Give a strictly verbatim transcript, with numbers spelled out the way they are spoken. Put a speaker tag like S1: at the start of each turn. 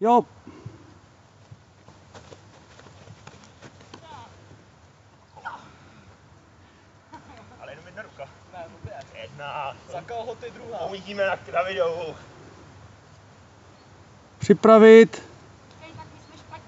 S1: Jo.
S2: Ale jenom jedna ruka. Ne, to je. Jedna.
S3: Za koho ty druhá?
S2: Uvidíme na, na videu.
S1: Připravit.